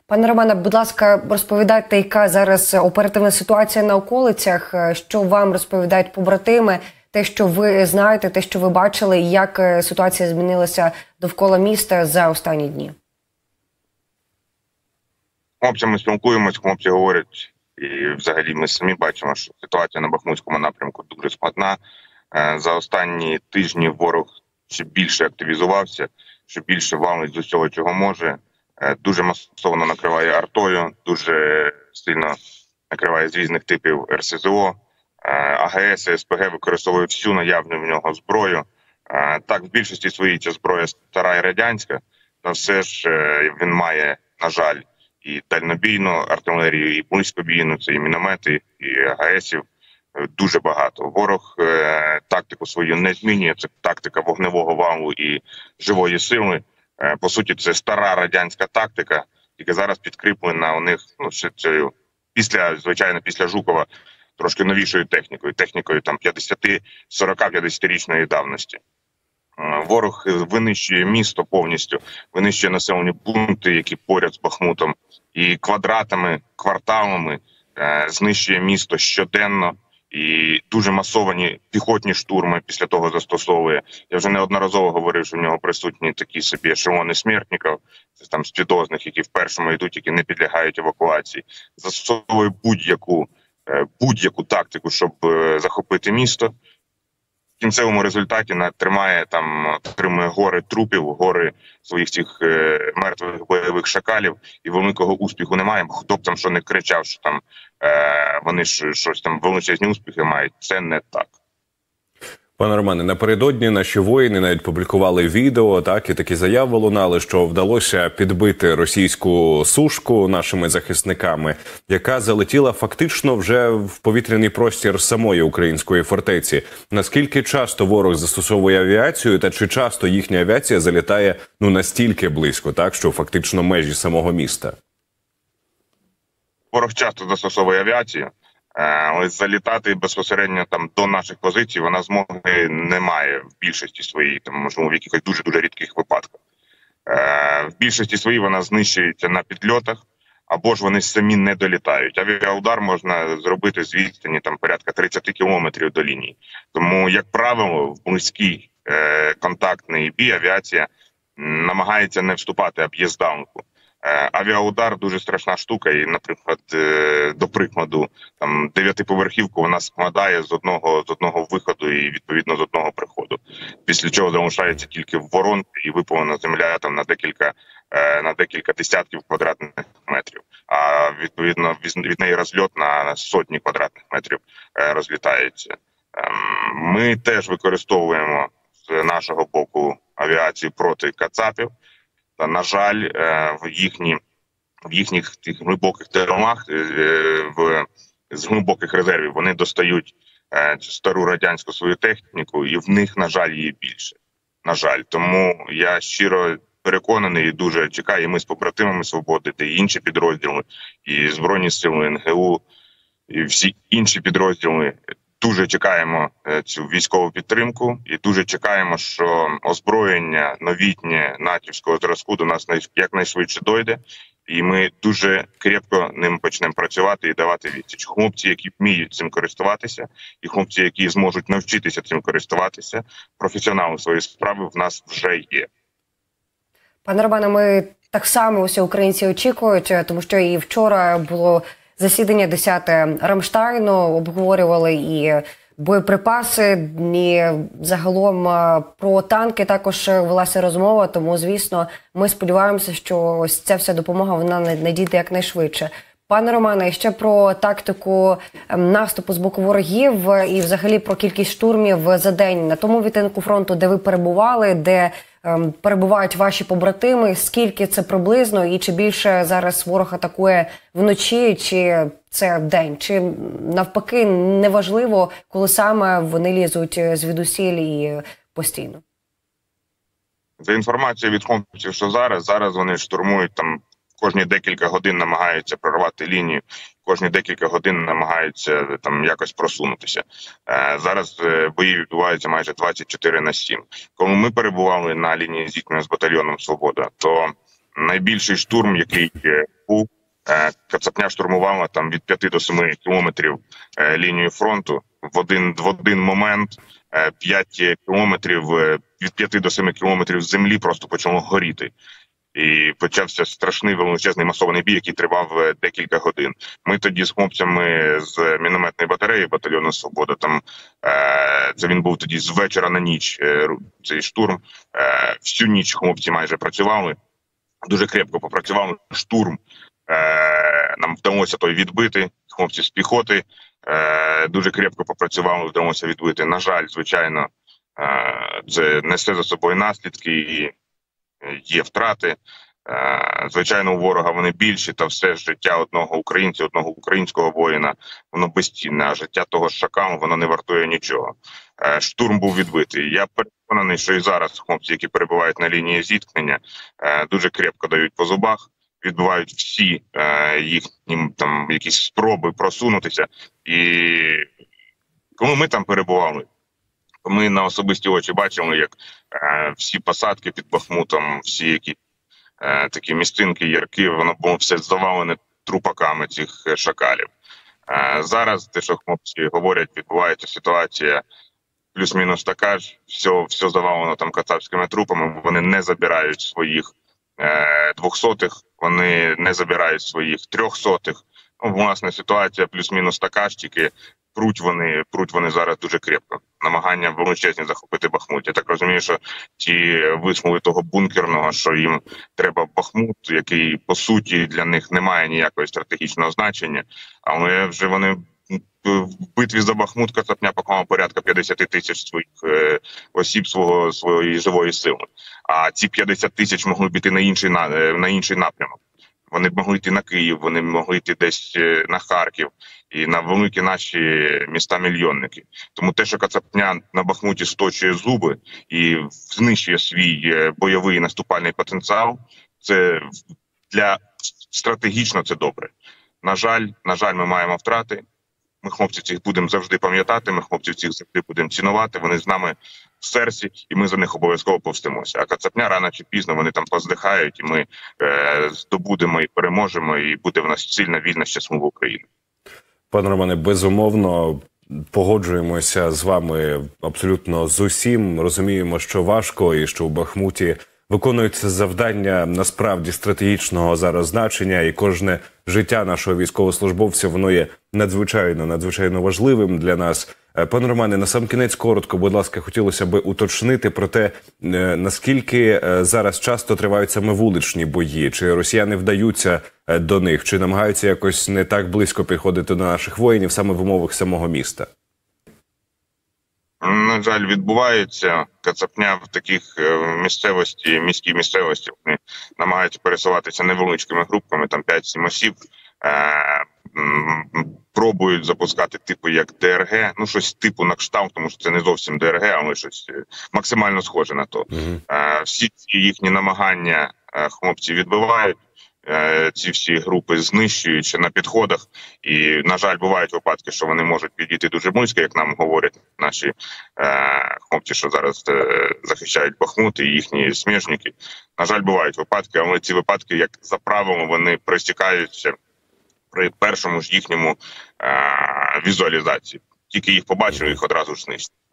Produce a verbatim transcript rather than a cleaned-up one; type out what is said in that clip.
Пане Романе, будь ласка, розповідайте, яка зараз оперативна ситуація на околицях, що вам розповідають побратими, те, що ви знаєте, те, що ви бачили, і як ситуація змінилася довкола міста за останні дні? Хлопцями спілкуємось, хлопці говорять, і взагалі ми самі бачимо, що ситуація на Бахмутському напрямку дуже складна. За останні тижні ворог ще більше активізувався, ще більше валить з усього, чого може. Дуже масово накриває артою, дуже сильно накриває з різних типів ер ес зе о, а ге ес і ес пе ге використовує всю наявну в нього зброю. Так, в більшості своїй ця зброя стара і радянська, та все ж він має, на жаль, і дальнобійну артилерію, і близькобійну, це і міномети, і а ге есів дуже багато. Ворог е, тактику свою не змінює, це тактика вогневого валу і живої сили. Е, по суті, це стара радянська тактика, яка зараз підкріплена у них, ну, ще цією, після, звичайно, після Жукова, трошки новішою технікою, технікою там п'ятдесят-сорок-п'ятдесятирічної давності. Ворог винищує місто повністю, винищує населені пункти, які поряд з Бахмутом, і квадратами, кварталами е, знищує місто щоденно, і дуже масовані піхотні штурми після того застосовує. Я вже неодноразово говорив, що в нього присутні такі собі ешелони смертників, це там спідозних, які в першому йдуть, які не підлягають евакуації. Застосовує будь-яку е, будь-яку тактику, щоб е, захопити місто. В кінцевому результаті тримає там, отримує гори трупів, гори своїх цих е, мертвих бойових шакалів, і великого успіху немає. Бо хто б там що не кричав, що там е, вони ж щось там величезні успіхи мають, це не так. Пане Романе, напередодні наші воїни навіть публікували відео, так, і такі заяви лунали, що вдалося підбити російську сушку нашими захисниками, яка залетіла фактично вже в повітряний простір самої української фортеці. Наскільки часто ворог застосовує авіацію, та чи часто їхня авіація залітає ну настільки близько, так, що фактично межі самого міста? Ворог часто застосовує авіацію. Але залітати безпосередньо там до наших позицій вона змоги не має в більшості своїй, там, можливо, в якихось дуже-дуже рідких випадках. Е, в більшості своїй вона знищується на підльотах, або ж вони самі не долітають. Авіаудар можна зробити з відстані там порядка тридцять кілометрів до лінії. Тому, як правило, в близький е, контактний бій авіація намагається не вступати, а б'є здалеку. Авіаудар дуже страшна штука, і, наприклад, до прикладу, там дев'ятиповерхівку вона складає з одного з одного виходу і відповідно з одного приходу. Після чого залишається тільки воронка і випалена земля там на декілька на декілька десятків квадратних метрів. А відповідно від неї розльот на сотні квадратних метрів розлітається. Ми теж використовуємо з нашого боку авіацію проти кацапів. Та, на жаль, в їхні в їхніх тих глибоких тилах, в з глибоких резервів вони достають стару радянську свою техніку, і в них, на жаль, її більше. На жаль, тому я щиро переконаний і дуже чекаю, і ми з побратимами Свободи, та і інші підрозділи, і Збройні сили, ен ге у, і всі інші підрозділи. Дуже чекаємо цю військову підтримку і дуже чекаємо, що озброєння новітнє натівського зразку до нас якнайшвидше дойде, і ми дуже крепко ним почнемо працювати і давати відсіч. Хлопці, які вміють цим користуватися, і хлопці, які зможуть навчитися цим користуватися, професіонали своєї справи в нас вже є. Пане Романе, ми так само усі українці очікують, тому що і вчора було засідання десяте Рамштайну, обговорювали і боєприпаси, і загалом про танки також велася розмова, тому, звісно, ми сподіваємося, що ось ця вся допомога, вона надійде якнайшвидше. Пане Романе, ще про тактику наступу з боку ворогів і взагалі про кількість штурмів за день на тому відтинку фронту, де ви перебували, де ем, перебувають ваші побратими, скільки це приблизно і чи більше зараз ворог атакує вночі, чи це день, чи навпаки неважливо, коли саме вони лізуть звідусіль і постійно? За інформацією від хлопців, що зараз, зараз вони штурмують там, кожні декілька годин намагаються прорвати лінію, кожні декілька годин намагаються там якось просунутися. Е, зараз е, бої відбуваються майже двадцять чотири на сім. Коли ми перебували на лінії зіткнення з батальйоном «Свобода», то найбільший штурм, який добу Кацапня штурмувала там від п'яти до семи кілометрів лінію фронту. В один, в один момент п'ять кілометрів, від п'яти до семи кілометрів землі просто почало горіти. І почався страшний величезний масований бій, який тривав декілька годин. Ми тоді з хлопцями з мінометної батареї батальйону «Свобода», там е, це він був тоді з вечора на ніч, е, цей штурм. Е, всю ніч хлопці майже працювали, дуже крепко попрацювали. Штурм е, нам вдалося той відбити, хлопці з піхоти е, дуже крепко попрацювали, вдалося відбити. На жаль, звичайно, е, це несе за собою наслідки і є втрати. Звичайно, у ворога вони більші, та все життя одного українця, одного українського воїна, воно безцінне, а життя того ж шакалу, воно не вартує нічого. Штурм був відбитий. Я переконаний, що і зараз хлопці, які перебувають на лінії зіткнення, дуже крепко дають по зубах, відбувають всі їхні там якісь спроби просунутися. І коли ми там перебували, ми на особисті очі бачили, як е, всі посадки під Бахмутом, всі які е, такі містинки, ярки, воно було все завалене трупаками цих шакалів. Е, зараз, те, що хлопці говорять, відбувається ситуація плюс-мінус така ж, все, все завалено там кацапськими трупами, вони не забирають своїх е, двохсотих, вони не забирають своїх трьохсотих. Ну, власне, ситуація плюс-мінус така ж, тільки пруть вони, пруть вони зараз дуже крепко. Намагання величезні захопити Бахмут. Я так розумію, що ті висновки того бункерного, що їм треба Бахмут, який, по суті, для них не має ніякого стратегічного значення, але вже вони в битві за Бахмут Кацапня поклала порядка п'ятдесят тисяч своїх е, осіб, свого, своєї живої сили. А ці п'ятдесят тисяч могли піти на інший, на, на інший напрямок. Вони б могли йти на Київ, вони б могли йти десь на Харків і на великі наші міста-мільйонники. Тому те, що Кацапня на Бахмуті сточує зуби і знищує свій бойовий наступальний потенціал, це для стратегічно це добре. На жаль, на жаль, ми маємо втрати. Ми хлопців цих будемо завжди пам'ятати, ми хлопців цих завжди будемо цінувати, вони з нами в серці, і ми за них обов'язково повстимося. А Кацапня рано чи пізно вони там поздихають, і ми е, здобудемо і переможемо, і буде в нас сильна, вільна, щаслива Україна. Пане Романе, безумовно, погоджуємося з вами абсолютно з усім. Розуміємо, що важко і що в Бахмуті виконується завдання насправді стратегічного зараз значення, і кожне життя нашого військовослужбовця, воно є надзвичайно, надзвичайно важливим для нас. Пане Романе, насамкінець коротко, будь ласка, хотілося б уточнити про те, наскільки зараз часто тривають саме вуличні бої, чи росіяни вдаються до них, чи намагаються якось не так близько підходити до наших воїнів саме в умовах самого міста? На жаль, відбувається. Кацапня в таких місцевості, міській місцевості, вони намагаються пересуватися невеличкими групками, там п'ять-сім осіб, е- пробують запускати типу як ДРГ, ну щось типу на кшталт, тому що це не зовсім ДРГ, але щось максимально схоже на то. Uh-huh. е- всі ці їхні намагання е- хлопці відбивають, ці всі групи знищують на підходах, і, на жаль, бувають випадки, що вони можуть підійти дуже близько, як нам говорять наші е, хлопці, що зараз е, захищають Бахмут і їхні сміжники. На жаль, бувають випадки, але ці випадки, як за правилом, вони присікаються при першому ж їхньому е, візуалізації. Тільки їх побачили, їх одразу ж знищили.